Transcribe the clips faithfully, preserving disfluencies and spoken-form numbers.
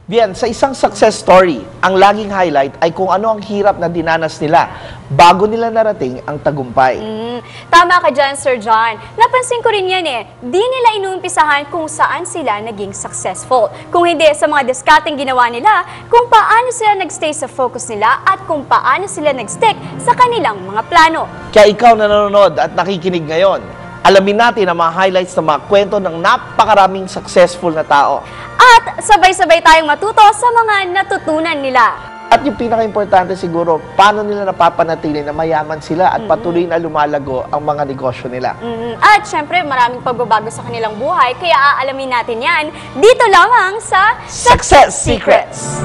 Bien, sa isang success story, ang laging highlight ay kung ano ang hirap na dinanas nila bago nila narating ang tagumpay. Mm, tama ka dyan, Sir John. Napansin ko rin yan eh. Di nila inumpisahan kung saan sila naging successful. Kung hindi sa mga diskateng ginawa nila, kung paano sila nagstay sa focus nila at kung paano sila nagstick sa kanilang mga plano. Kaya ikaw na nanonood at nakikinig ngayon, alamin natin ang mga highlights ng mga kwento ng napakaraming successful na tao. At sabay-sabay tayong matuto sa mga natutunan nila. At yung pinaka-importante siguro, paano nila napapanatili na mayaman sila at patuloy na lumalago ang mga negosyo nila. Mm-hmm. At syempre, maraming pagbabago sa kanilang buhay, kaya aalamin natin yan dito lamang sa Success Secrets!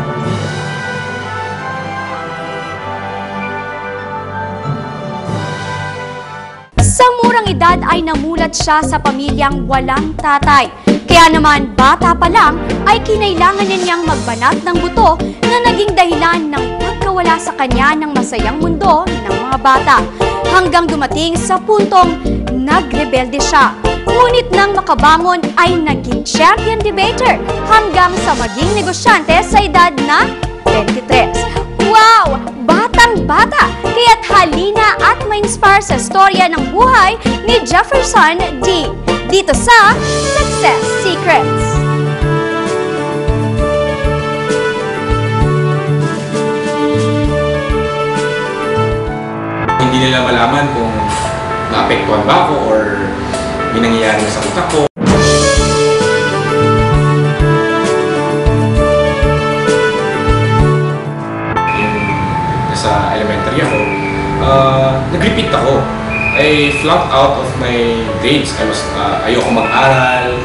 Sa murang edad ay namulat siya sa pamilyang walang tatay. Kaya naman, bata pa lang, ay kinailangan niya niyang magbanat ng buto na naging dahilan ng pagkawala sa kanya ng masayang mundo ng mga bata. Hanggang dumating sa puntong nagrebelde siya. Ngunit nang makabangon ay naging champion debater hanggang sa maging negosyante sa edad na twenty-three. Wow! Batang-bata! Kaya't halina at ma-inspire sa storya ng buhay ni Jefferson D. Dito sa Success Secrets. Hindi nila malaman kung naapektuhan ba ako or may nangyayari sa utak ko. Sa elementary ako, uh, nag-repeat ako. I flunked out of my grades. I was, uh, ayoko mag-aral.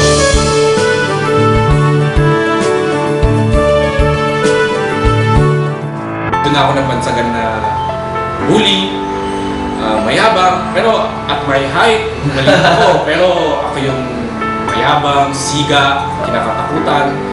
Doon ako napansagan na bully, uh, mayabang, pero at my height, maliit ako. Pero ako yung mayabang, siga, kinakatakutan.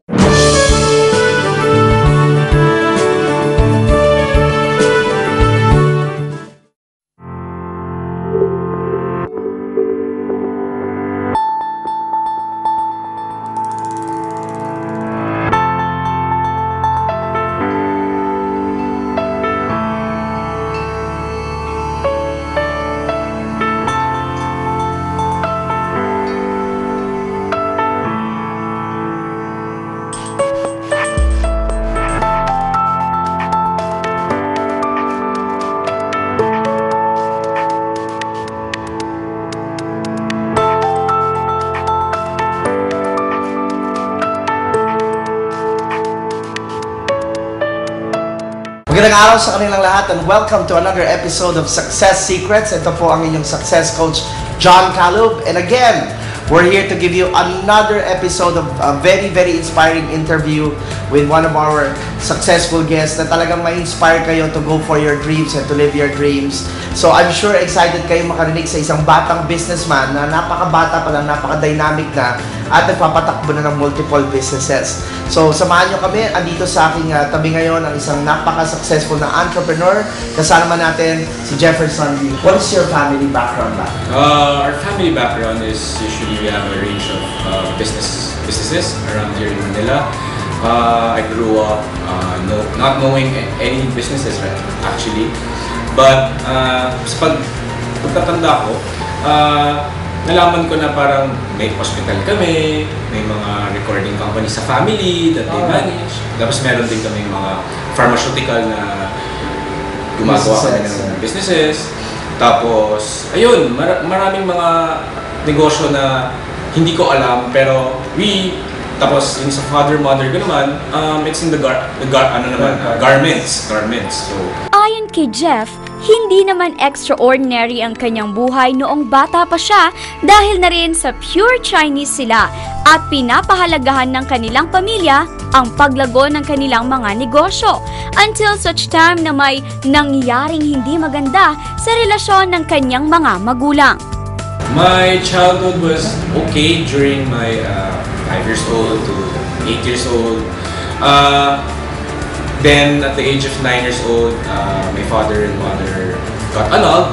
Magandang araw sa kanilang lahat and welcome to another episode of Success Secrets. Ito po ang inyong success coach, John Calub. And again, we're here to give you another episode of a very, very inspiring interview with one of our successful guests na talagang ma-inspire kayo to go for your dreams and to live your dreams. So I'm sure excited kayo makarinig sa isang batang businessman na napakabata pa lang, napaka-dynamic na at nagpapatakbo na ng multiple businesses. So samahan nyo kami, andito sa aking uh, tabi ngayon ang isang napaka-successful na entrepreneur. Kasama natin si Jefferson D. What is your family background ba? Uh, our family background is usually we have a range of uh, business businesses around here in Manila. Uh, I grew up uh, no, not knowing any businesses, right, actually. But uh, sa pag, pagtatanda ko, uh, nalaman ko na parang may hospital kami, may mga recording company sa family that they manage. Tapos meron din kami mga pharmaceutical na gumagawa kami ng businesses. Tapos, ayun, mar maraming mga negosyo na hindi ko alam, pero we, tapos yung sa father, mother ko naman, um, it's in the gar, the gar ano naman, uh, garments, garments. So, ayon kay Jeff, hindi naman extraordinary ang kanyang buhay noong bata pa siya dahil na rin sa pure Chinese sila at pinapahalagahan ng kanilang pamilya ang paglago ng kanilang mga negosyo until such time na may nangyaring hindi maganda sa relasyon ng kanyang mga magulang. My childhood was okay during my uh, five years old to eight years old. Uh, Then, at the age of nine years old, uh, my father and mother got annulled.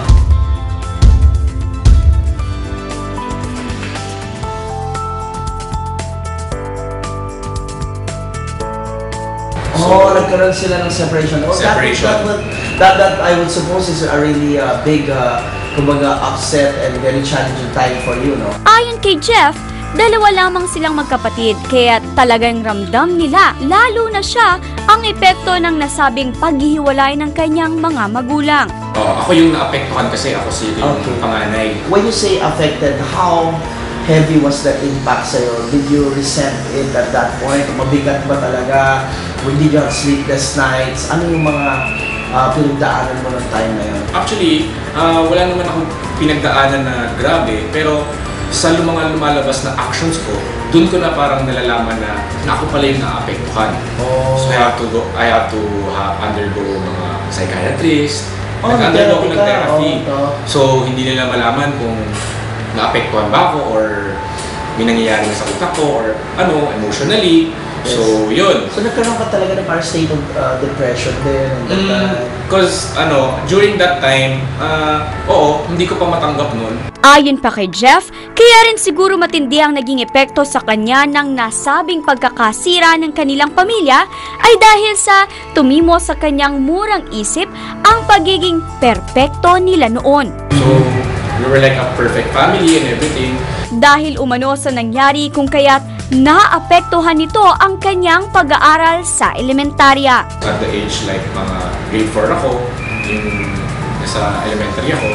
Oh, nagkaroon sila ng separation. Oh, Separation. That, that, would, that, that I would suppose is a really uh, big, uh, kumbaga, upset and very challenging time for you, no? Ayon kay Jeff, dalawa lamang silang magkapatid kaya talagang ramdam nila, lalo na siya, ang epekto ng nasabing paghihiwalay ng kanyang mga magulang. Oh, ako yung naapektuhan kasi ako si yung Okay. panganay. When you say affected, how heavy was the impact sa'yo? Did you resent it at that point? Mabigat ba talaga? When did you have sleepless nights? Ano yung mga uh, pinagdaanan mo ng time na yun? Actually, uh, wala naman akong pinagdaanan na grabe, pero sa mga lumalabas na actions ko, dun ko na parang nalalaman na, na ako pala yung naapektuhan. Oh. So I have to go, I have to ha, undergo mga psychiatrist, Oh, nag-undergo ko ng therapy ka. therapy. Oh, So hindi nila malaman kung naapektuhan ba ako or may nangyayari na sa utak ko or ano, emotionally. Yes. So yun. So nagkaroon ka talaga ng parang state of uh, depression din. And that, uh, Because ano, during that time, uh, oo, hindi ko pa matanggap nun. Ayon pa kay Jeff, kaya rin siguro matindi ang naging epekto sa kanya ng nasabing pagkakasira ng kanilang pamilya ay dahil sa tumimo sa kanyang murang isip ang pagiging perpekto nila noon. So, we were like a perfect family and everything. Dahil umano sa nangyari kung kaya't naapektuhan nito ang kanyang pag-aaral sa elementarya. At the age like mga grade four ako, yung nasa elementary ako,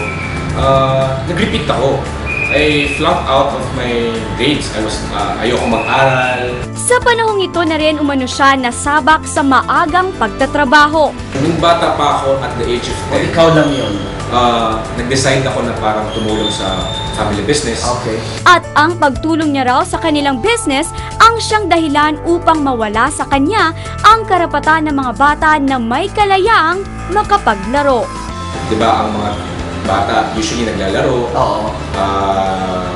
uh, nag-repeat ako. I flunked out of my grades. I was, uh, ayoko mag-aral. Sa panahong ito na rin umano siya nasabak sa maagang pagtatrabaho. Nung bata pa ako at the age of o ten, ikaw lang yun. uh, nag-decide ako na parang tumulong sa family business. Okay. At ang pagtulong niya raw sa kanilang business ang siyang dahilan upang mawala sa kanya ang karapatan ng mga bata na may kalayaang makapaglaro. Diba ang mga bata usually naglalaro, Oo. uh,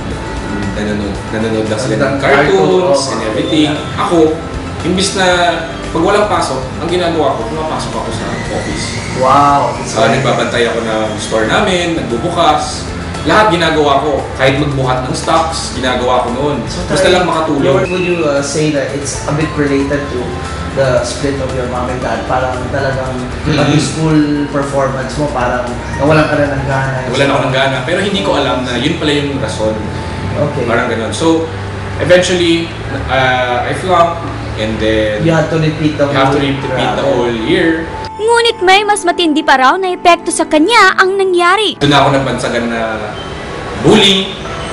nanonood, nanonood lang sila ng Ng cartoons cartoon, and oo. everything. Ako, imbis na pag walang pasok, ang ginagawa ko, pumapasok ako sa office. Wow. It's Uh, like- nagbabantay ako ng store namin, nagbubukas. Lahat ginagawa ko. Kahit magbuhat ng stocks, ginagawa ko noon. So, Basta lang makatulong. Would you uh, say that it's a bit related to the split of your mom and dad? Parang talagang Mhm. pati school performance mo, parang nawalan ka na ng gana. Wala na ako ng gana. Pero hindi ko alam na yun pala yung rason. Okay. Parang ganun. So, eventually, uh, I flunked. And then, You have to repeat the you have to whole- repeat the Grabe. whole year. Ngunit may mas matindi pa raw na epekto sa kanya ang nangyari. Doon ako nagbansagan na bully,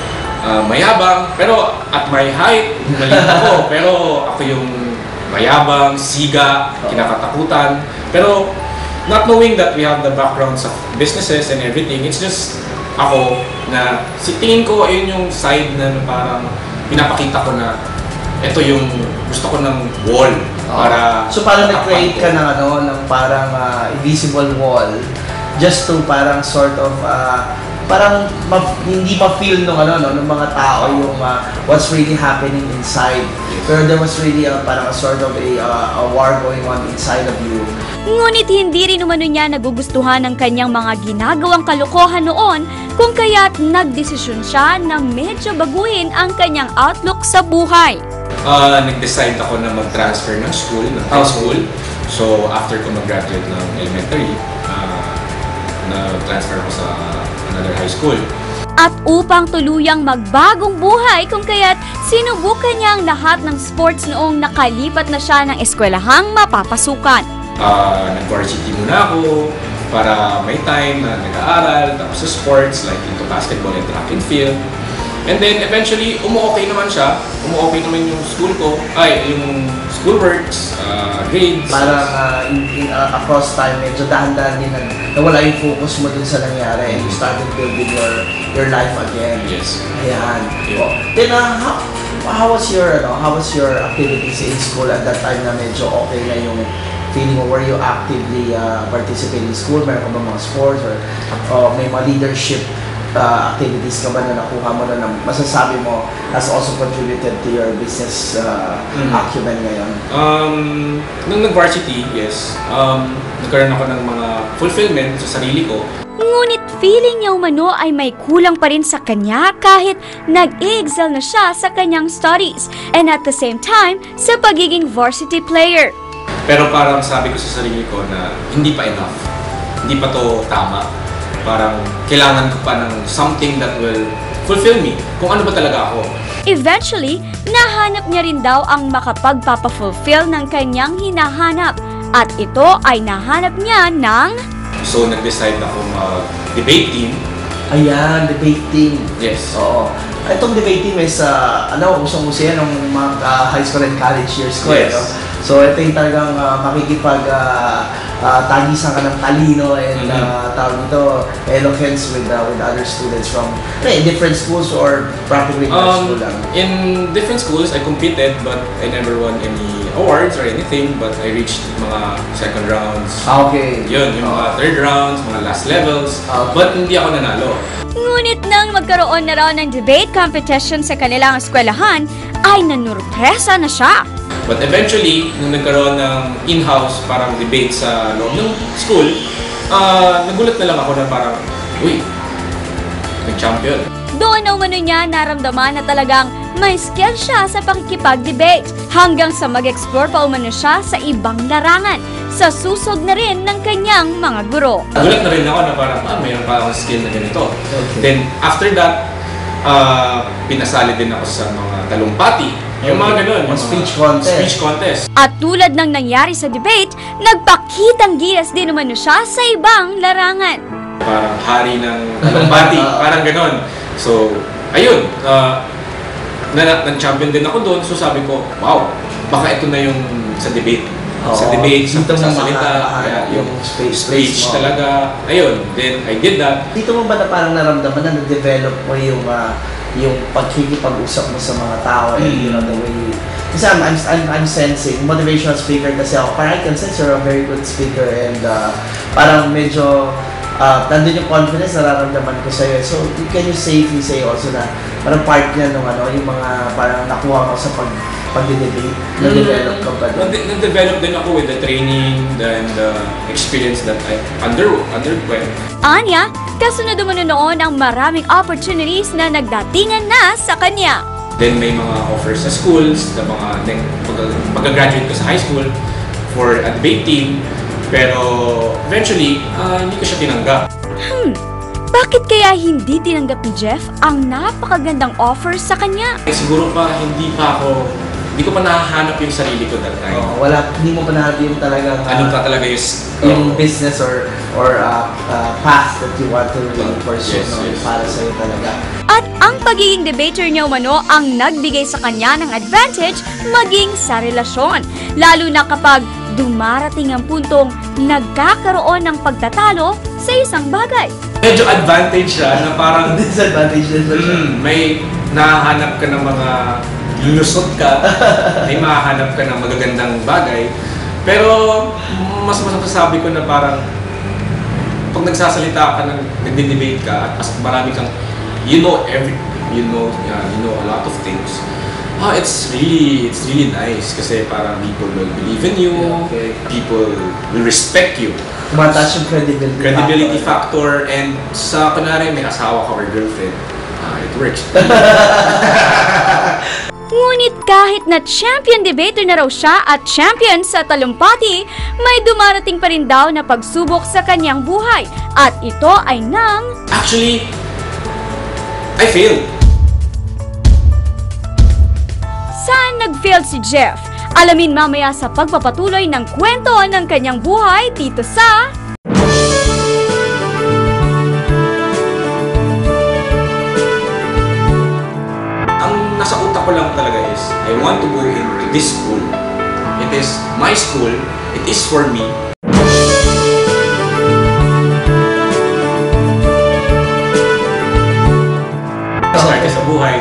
uh, mayabang, pero at my height, maliit ako, pero ako yung mayabang, siga, kinakatakutan. Pero not knowing that we have the backgrounds of businesses and everything, it's just ako na si tingin ko ayun yung side na parang pinapakita ko na ito yung gusto ko ng wall para So parang tatakpan nag-create ko. ka ng ano, ng parang uh, invisible wall just to parang sort of uh, parang ma- hindi ma-feel nung ano no ng mga tao yung uh, what's really happening inside. Pero there was really a, parang a sort of a, uh, a war going on inside of you. Ngunit hindi rin umano niya nagugustuhan ng kanyang mga ginagawang kalokohan noon kung kaya't nagdesisyon siya na medyo baguhin ang kanyang outlook sa buhay. Uh, nag-decide ako na mag-transfer ng school, ng high Okay. school. So, after ko mag-graduate ng elementary, uh, na-transfer ako sa another high school. At upang tuluyang magbagong buhay kung kaya't sinubukan niya ang lahat ng sports noong nakalipat na siya ng eskwelahang mapapasukan. Uh, nag-varsity muna ako para may time na nag-aaral, tapos sa sports like into basketball and track and field. And then eventually, umu-okay naman siya. Umu-okay naman yung school ko, ay, yung schoolworks, uh, grades. Parang uh, in, in, uh, across time, medyo dahan-dahan din nag, nawala yung focus mo dun sa nangyari and you started building your your life again. Yes. Ayan. Yeah. Oh, then, uh, how, how was your, ano, how was your activities in school at that time na medyo okay na yung feeling mo? Were you actively uh, participating in school? Meron ka ba mga sports or uh, may mga leadership uh, activities ka ba na nakuha mo na, na masasabi mo has also contributed to your business uh, Mhm. acumen ngayon? Um, nung nag-varsity, yes, um, nagkaroon ako ng mga fulfillment sa sarili ko. Ngunit feeling niya umano ay may kulang pa rin sa kanya kahit nag-excel na siya sa kanyang studies and at the same time sa pagiging varsity player. Pero parang sabi ko sa sarili ko na hindi pa enough. Hindi pa to tama. Parang kailangan ko pa ng something that will fulfill me. Kung ano ba talaga ako. Eventually, nahanap niya rin daw ang makapagpapafulfill ng kanyang hinahanap. At ito ay nahanap niya ng... So, nag-decide ako mag-debate team. Ayan, debating. Yes. Oo. Itong debating is, uh, ano, usong-uso yan ng mga uh, high school and college years ko. Yes. Eh, no? So, ito yung talagang uh, makikipag uh, uh, tagisan ka ng talino and Mm-hmm. uh, tawag nito, eloquence with uh, with other students from eh, different schools or practically in Um, school lang. in different schools, I competed but I never won any awards or anything. But I reached mga second rounds. Ah, okay. Yun, yung mga third rounds, mga last levels. Okay. But hindi ako nanalo. Ngunit nang magkaroon na raw ng debate competition sa kanilang eskwelahan, ay nanurpresa na siya. But eventually, nung nagkaroon ng in-house parang debate sa loob ng school, uh, nagulat na lang ako na parang, uy, nag-champion. Doon na umano niya naramdaman na talagang may skill siya sa pakikipag-debate hanggang sa mag-explore pa umano siya sa ibang larangan sa susog na rin ng kanyang mga guro. Nagulat na rin ako na parang, ah, mayroon pa akong skill na ganito. Okay. Then, after that, uh, pinasali din ako sa mga talumpati. Yung mga ganun. Yung mga speech contest. Speech contest. At tulad ng nangyari sa debate, nagpakitang gilas din umano siya sa ibang larangan. Parang hari ng talumpati. Parang ganun. So, ayun. Uh, na, nag-champion din ako doon. So, sabi ko, wow, baka ito na yung sa debate. Sa Oo, debate, sa dito mo pagsasalita, makakahanap kaya yung yung space- speech space mo. talaga. Ayun, then I did that. Dito mo ba na parang naramdaman na na-develop mo yung uh, yung pagkikipag-usap mo sa mga tao and you know the way you, kasi I'm, I'm, I'm, I'm sensing motivational speaker kasi ako, parang I can sense you're a very good speaker and uh, parang medyo uh, nandun yung confidence na nararamdaman ko sa'yo. So can you safely say also na parang part niya nung ano, yung mga parang nakuha mo sa pag pag-debate, na-develop ka ba doon? Nag- Nag-develop din ako with the training and the experience that I under underwent. Anya, kasunod umano noon ang maraming opportunities na nagdatingan na sa kanya. Then may mga offers sa schools, sa mga nag- pag- pag-graduate ko sa high school for a debate team. Pero eventually, ah, hindi ko siya tinanggap. Hmm, bakit kaya hindi tinanggap ni Jeff ang napakagandang offer sa kanya? Eh, siguro pa hindi pa ako, hindi ko pa nahahanap yung sarili ko that time. Oh, wala, hindi mo pa nahanap yung talagang uh, Ano ka talaga yung, yung business or or uh, uh, path that you want to really pursue, Yes, no? yes. Para sa'yo talaga. At ang pagiging debater niya umano ang nagbigay sa kanya ng advantage maging sa relasyon. Lalo na kapag dumarating ang puntong nagkakaroon ng pagtatalo sa isang bagay. medyo advantage siya na parang Disadvantage din ba siya? mm, may nahahanap ka ng mga lulusot ka, may mahahanap ka ng magagandang bagay. Pero mas mas masasabi ko na parang pag nagsasalita ka, ng nagde-debate ka, at as marami kang, you know every, you know, yeah, you know a lot of things. Ah, it's really, it's really nice kasi parang people will believe in you, Okay. people will respect you. Tumataas yung credibility, Credibility factor, and sa kunwari may asawa ka or girlfriend, ah, it works. Ngunit kahit na champion debater na raw siya at champion sa talumpati, may dumarating pa rin daw na pagsubok sa kanyang buhay. At ito ay nang... Actually, I failed. Saan nag-fail si Jeff? Alamin mamaya sa pagpapatuloy ng kwento ng kanyang buhay dito sa... Ang nasa utak ko lang talaga is, I want to go into this school. It is my school. It is for me. Start ka sa buhay,